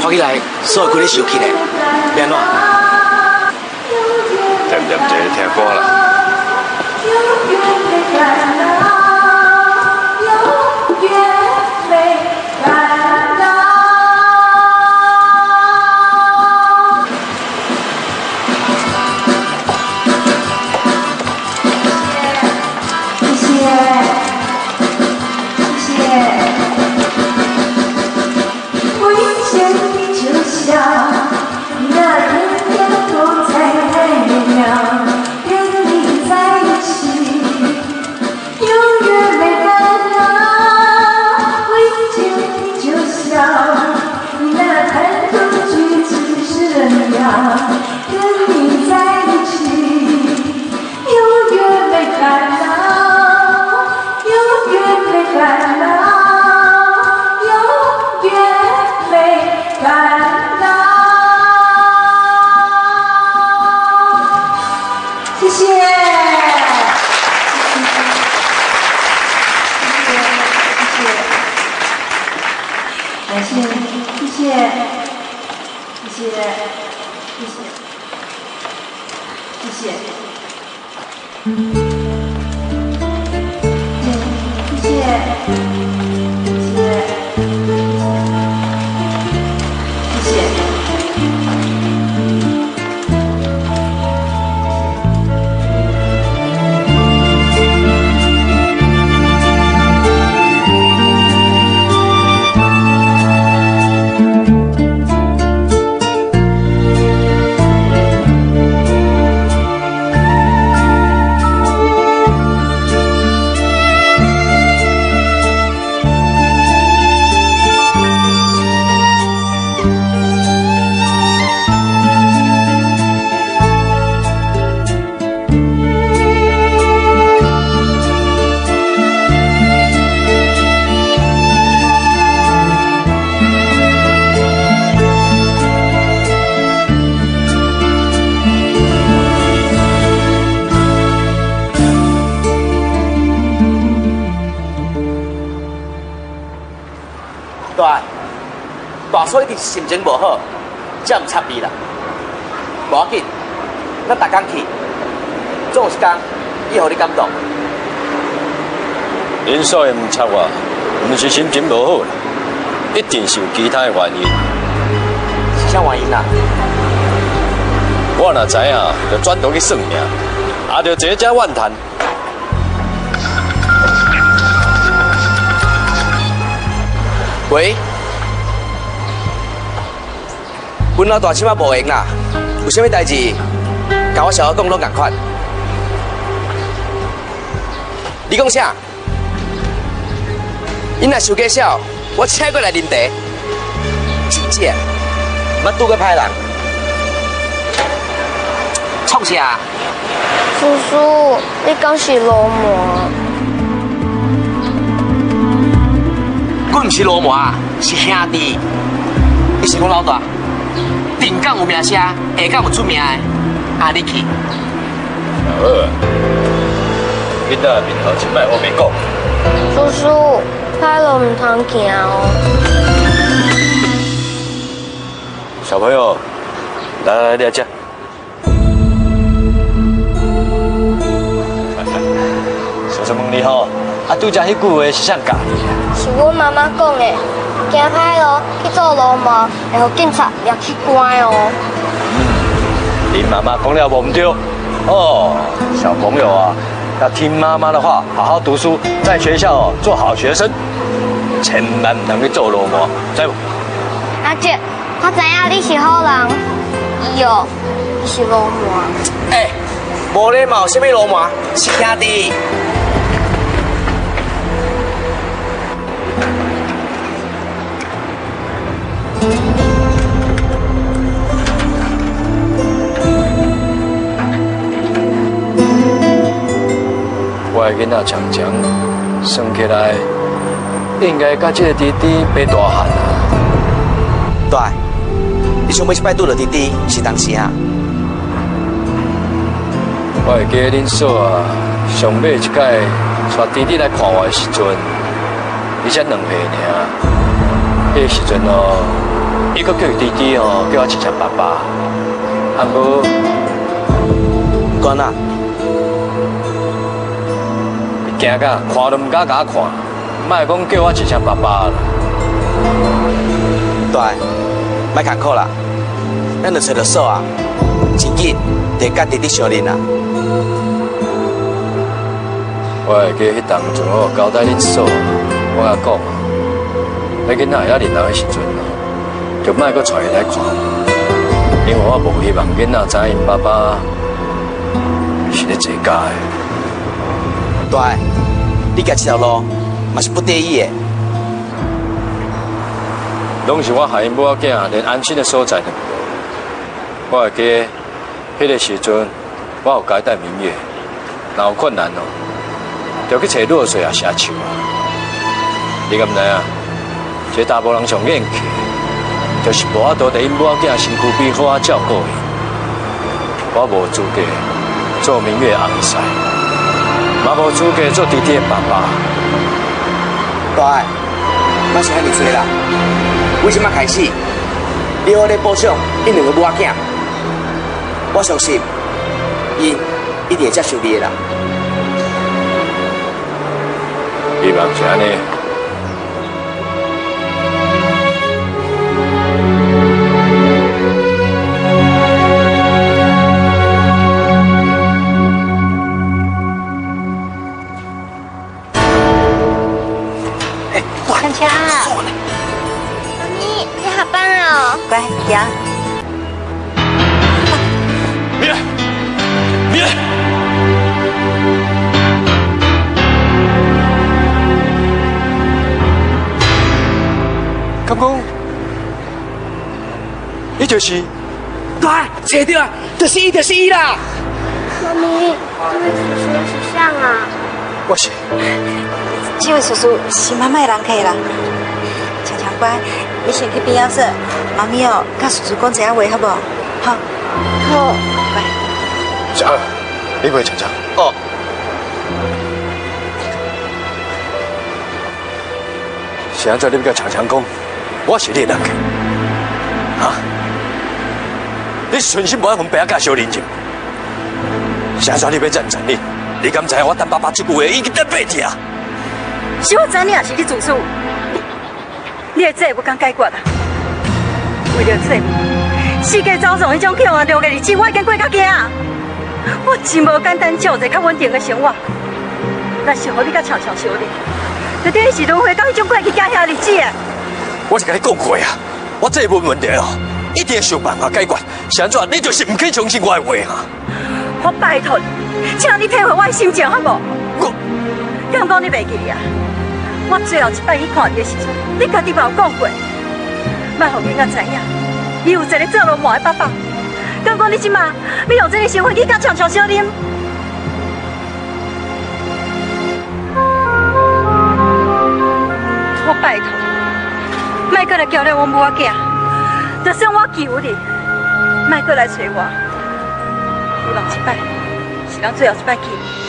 看起来所有亏你收起来，要安怎？ 点点一个听歌啦。 大嫂一定是心情无好，才唔插你啦。无要紧，咱逐工去，总有一天伊互你感动。 恁所以唔插我，唔是心情无好啦，一定是有其他的原因。 是啥原因啊？ 我若知影，就转头去算命，也就这只怨叹。 喂。阮老大即摆无闲啦，有啥物代志，甲我小可讲拢共款。你讲啥？因若收假少，我请过来啉茶。真正，捌拄过歹人。创啥？ 叔叔，你敢是流氓？ 阮毋是流氓，是兄弟。你是阮老大。顶港有名声，下港有出名的，啊，你去。 好啊，囡仔面头前摆我袂讲。 叔叔，歹路唔通行哦。 小朋友，来来吃。小叔问你吼，拄则迄句话是啥教你？ 是阮妈妈讲的。行歹路去做流氓，会互警察抓去关哦。 你妈妈讲了无唔对哦，小朋友啊，要听妈妈的话，好好读书，在学校做好学生，千万唔通去做流氓，知无？ 阿姐，我知影你是好人，伊哦是流氓。 无礼貌，什么流氓？是兄弟。 我的囡仔强强，算起来应该甲这个弟弟变大汉啊。 对，你想要一摆拄到弟弟是当时啊？ 我会记得恁嫂啊，上尾一届带弟弟来看我的时阵，而且2岁尔，迄个时阵哦， 伊搁叫伊弟弟哦，叫我一声爸爸，啊无， 干啊？ 惊甲看都唔敢甲我看，莫讲叫我一声爸爸啦。 大，莫艰苦啦，咱就找着锁啊，真紧得甲弟弟相认啊。 我会记迄当阵我有交代恁嫂，我甲讲，你囡仔还认老的时阵，就莫搁带伊来看，因为我无希望囡仔知因爸爸是咧坐假的。 大，你行这条路嘛是不得已的。 拢是我害因某仔连安心的所在都无。我会记迄个时阵，我有交代明月，若有困难哦，就去找落水啊、社树啊。你敢知啊？一个大无人上眼气，就是无法度伫因某仔身躯边好啊照顾伊。我无资格做明月红婿，嘛无资格做弟弟的爸爸。 大，莫想遐尼多啦。为什么开始？你好咧保障因两个母仔囝，我相信因一定会接受你的啦。 希望是安尼。 强强，妈咪，你好棒哦！ 乖，行。 别，别！刚讲，伊就是大，找到啊，就是伊，就是伊啦！ 妈咪，这位叔叔是像啊？ 我是。 这位叔叔是妈妈的人客啦。强强乖，你先去边仔说，妈咪哦，甲叔叔讲一下话好不好？好。 好。 乖。 是好，你陪强强。哦。是安怎你要甲强强讲？我是你的人客。啊？你顺心无爱问爸甲小人情？是安怎你要赞赞你？你敢知我等爸爸这句话已经等8天啊？ 是我知你也是你自私，你的债务敢解决啊？为了这，世界走上迄种恐慌着的日子，我已经过到惊啊！我真无简单照一个较稳定的生活，若是互你甲强强相认，就等于是轮回到迄种过去惊吓的日子啊！ 我是跟你讲过啊，我这问题哦，一定要想办法解决。是安怎？你就是唔肯相信我的话啊！ 我拜托你，请你体会我的心情好无？ 我敢讲你袂记啊？我最后一摆去看你的时阵，你家己嘛有讲过，莫互囡仔知影，伊有一个做罗马的爸爸。敢讲你即马要用这个身份去甲强强相认？我拜托你，莫过来交代我母仔囝，就算我求你，莫过来找我。希望这摆是咱最后一摆去。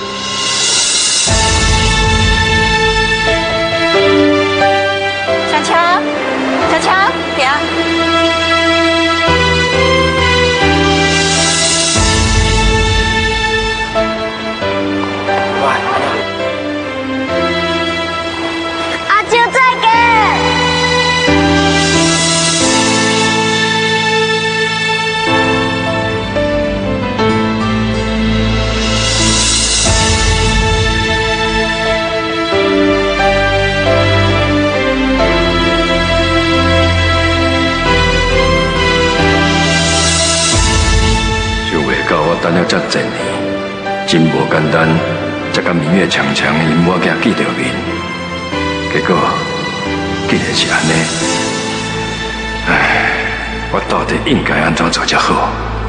强强，强强，行。 阿舅再给。 我等了这7年，真无简单，才甲明月强强因母仔见着面，结果竟然是安尼。唉，我到底应该安怎做才好？